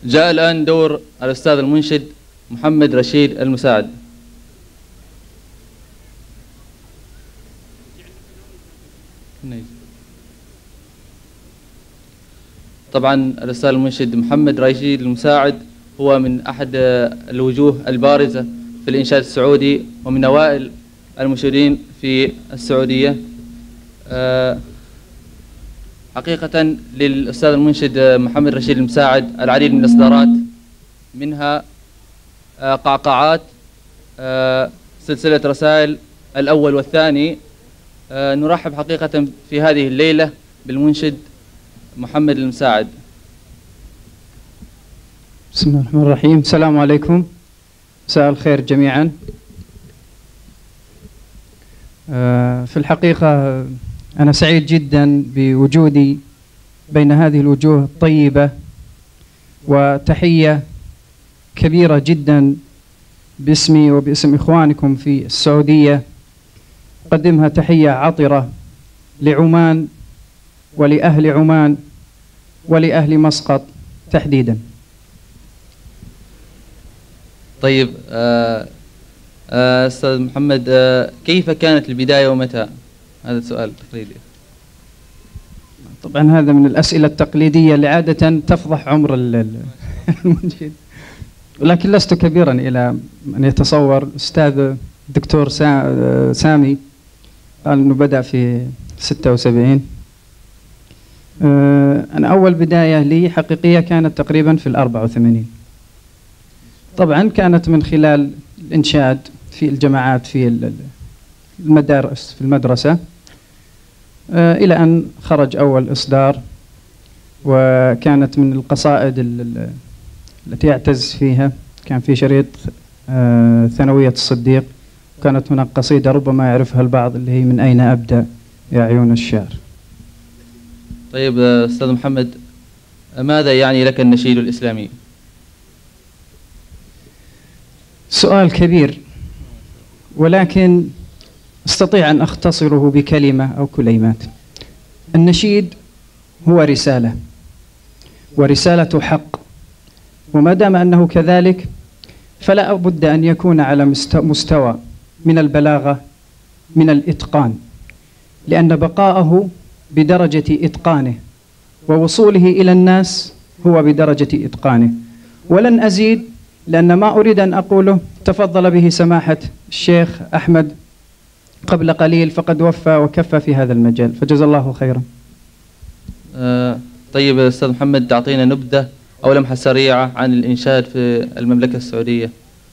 جاء الآن دور الأستاذ المنشد محمد رشيد المساعد. طبعا الأستاذ المنشد محمد رشيد المساعد هو من أحد الوجوه البارزة في الإنشاد السعودي ومن أوائل المنشدين في السعودية. حقيقة للأستاذ المنشد محمد رشيد المساعد العديد من الإصدارات، منها قعقعات، سلسلة رسائل الأول والثاني. نرحب حقيقة في هذه الليلة بالمنشد محمد المساعد. بسم الله الرحمن الرحيم. السلام عليكم، مساء الخير جميعا. في الحقيقة أنا سعيد جدا بوجودي بين هذه الوجوه الطيبة، وتحية كبيرة جدا باسمي وباسم إخوانكم في السعودية أقدمها تحية عطرة لعمان ولأهل عمان ولأهل مسقط تحديدا. طيب أستاذ محمد، كيف كانت البداية ومتى؟ هذا السؤال تقليدي. طبعا هذا من الأسئلة التقليدية اللي عادة تفضح عمر المنشد، ولكن لست كبيرا إلى أن يتصور. أستاذ الدكتور سامي قال أنه بدأ في 76. أنا أول بداية لي حقيقية كانت تقريبا في 84. طبعا كانت من خلال الإنشاد في الجماعات في المدارس، في المدرسة، إلى أن خرج أول إصدار، وكانت من القصائد التي أعتز فيها. كان في شريط ثانوية الصديق، كانت هناك قصيدة ربما يعرفها البعض اللي هي من أين أبدأ يا عيون الشعر. طيب أستاذ محمد، ماذا يعني لك النشيد الإسلامي؟ سؤال كبير، ولكن أستطيع أن أختصره بكلمة أو كلمات. النشيد هو رسالة، ورسالة حق، وما دام أنه كذلك فلا بد أن يكون على مستوى من البلاغة، من الإتقان، لأن بقاءه بدرجة إتقانه ووصوله إلى الناس هو بدرجة إتقانه. ولن أزيد، لأن ما أريد أن أقوله تفضل به سماحة الشيخ أحمد قبل قليل، فقد وفى وكفى في هذا المجال، فجزا الله خيرا. طيب أستاذ محمد، تعطينا نبذة أو لمحة سريعة عن الإنشاد في المملكة السعودية.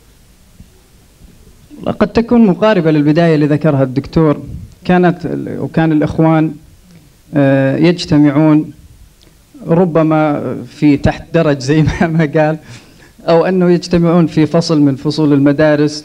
قد تكون مقاربة للبداية اللي ذكرها الدكتور. وكان الإخوان يجتمعون ربما في تحت درج زي ما قال، أو أنه يجتمعون في فصل من فصول المدارس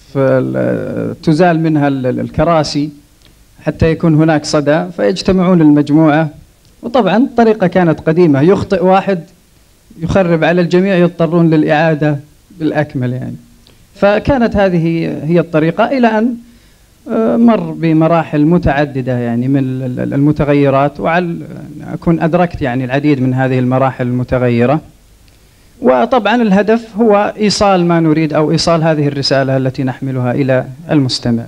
تزال منها الكراسي حتى يكون هناك صدى، فيجتمعون المجموعة. وطبعا الطريقة كانت قديمة، يخطئ واحد يخرب على الجميع، يضطرون للإعادة بالأكمل يعني. فكانت هذه هي الطريقة، إلى أن مر بمراحل متعددة يعني من المتغيرات، وعلى أكون أدركت يعني العديد من هذه المراحل المتغيرة. وطبعا الهدف هو إيصال ما نريد، أو إيصال هذه الرسالة التي نحملها إلى المستمع.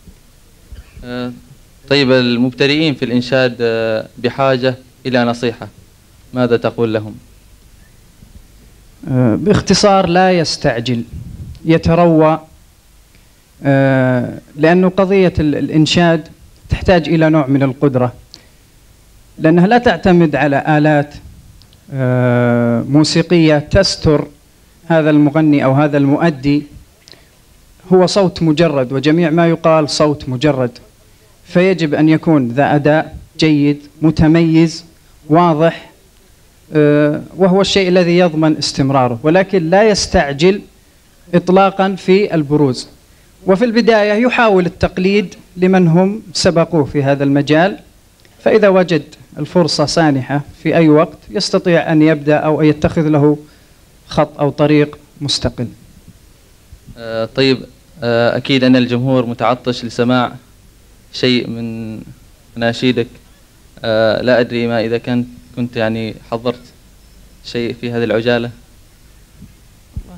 طيب المبتدئين في الإنشاد بحاجة إلى نصيحة، ماذا تقول لهم؟ باختصار، لا يستعجل، يتروى، لأنه قضية الإنشاد تحتاج إلى نوع من القدرة، لأنها لا تعتمد على آلات موسيقية تستر هذا المغني أو هذا المؤدي. هو صوت مجرد، وجميع ما يقال صوت مجرد، فيجب أن يكون ذا أداء جيد متميز واضح، وهو الشيء الذي يضمن استمراره، ولكن لا يستعجل إطلاقا في البروز. وفي البداية يحاول التقليد لمن هم سبقوه في هذا المجال، فإذا وجد الفرصة سانحة في أي وقت يستطيع أن يبدأ أو أن يتخذ له خط أو طريق مستقل. طيب أكيد أن الجمهور متعطش لسماع شيء من أناشيدك. لا أدري ما إذا كنت يعني حضرت شيء في هذه العجالة.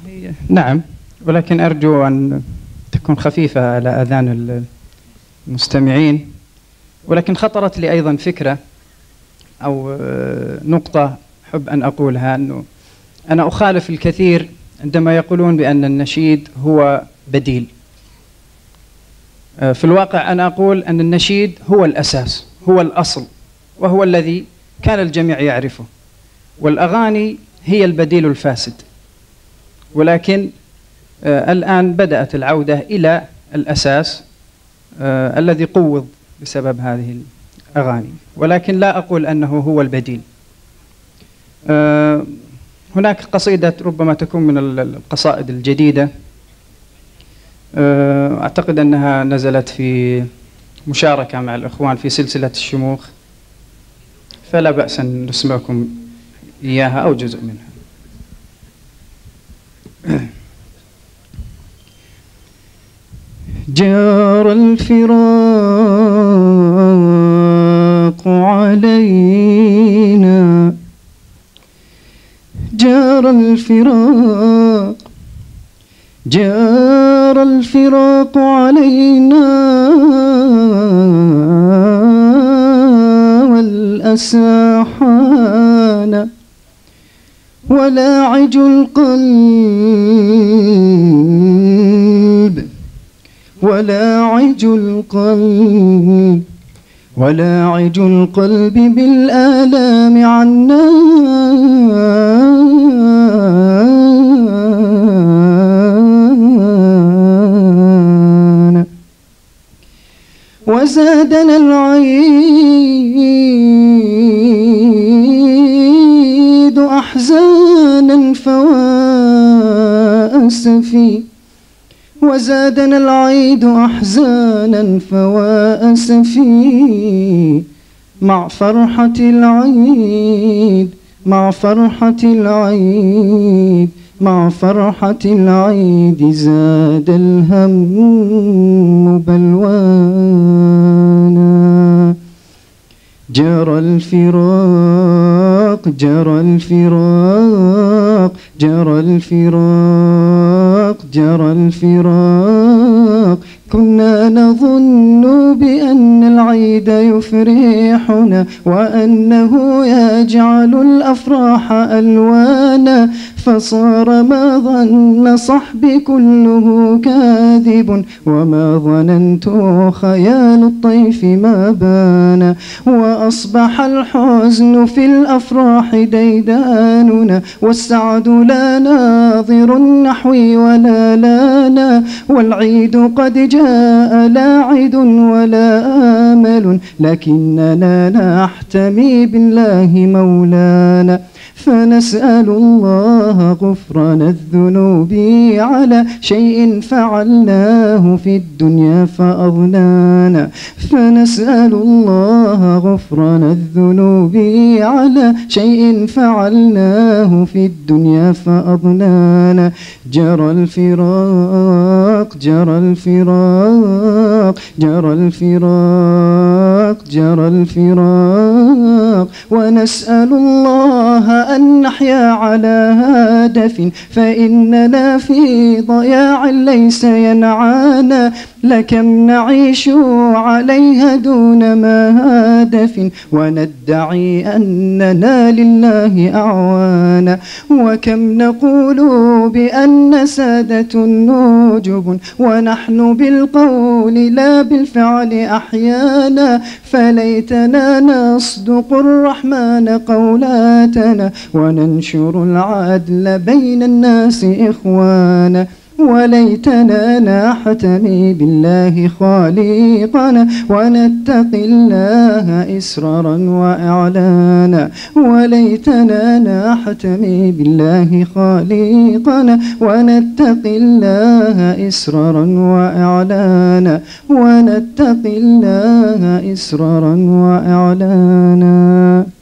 نعم، ولكن أرجو أن تكون خفيفة على آذان المستمعين. ولكن خطرت لي أيضا فكرة أو نقطة أحب أن أقولها، أنه أنا أخالف الكثير عندما يقولون بأن النشيد هو بديل. في الواقع أنا أقول أن النشيد هو الأساس، هو الأصل، وهو الذي كان الجميع يعرفه، والأغاني هي البديل الفاسد. ولكن الآن بدأت العودة إلى الأساس الذي قوض بسبب هذه الأغاني، ولكن لا أقول أنه هو البديل. هناك قصيدة ربما تكون من القصائد الجديدة، أعتقد أنها نزلت في مشاركة مع الإخوان في سلسلة الشموخ، فلا بأس أن نسمعكم إياها أو جزء منها. جار الفراق علينا، جار الفراق، جار الفراق علينا، والأسى حان، ولاعج القلب، ولاعج القلب، ولاعج القلب بالآلام عنا، وزادنا العيد أحزانا فواسفي، وزادنا العيد أحزانا فواسفي، مع فرحة العيد، مع فرحة العيد، مع فرحة العيد زاد الهم بلوانا. جرى الفراق، جرى الفراق، جرى الفراق، جرى الفراق، كنا نظن بأن العيد يفرحنا، وأنه يجعل الأفراح ألوانا، فصار ما ظن صحبي كله كاذب، وما ظننت خيال الطيف ما بان، وأصبح الحزن في الأفراح ديداننا، والسعد لا ناظر نحوي ولا لنا، والعيد قد جاء لا عيد ولا آمل، لكننا نحتمي بالله مولانا، فنسأل الله غفران الذنوب على شيء فعلناه في الدنيا فأضنانا، فنسأل الله غفران الذنوب على شيء فعلناه في الدنيا فأضنانا. جرى الفراق، جرى الفراق، جرى الفراق، جرى الفراق، ونسأل الله أن نحيا على هدف، فإننا في ضياع ليس ينعانا، لكم نعيش عليها دون ما هدف، وندعي أننا لله أعوانا، وكم نقول بأن سادة نجب، ونحن بالقول لا بالفعل أحيانا، فليتنا نصدق الرحمن قولاتنا، وننشر العدل بين الناس إخوانا، وليتنا نحتمي بالله خالقنا، ونتقي الله إسرارا وإعلانا، وليتنا نحتمي بالله خالقنا، ونتقي الله إسرارا وإعلانا، ونتقي الله إسرارا وإعلانا.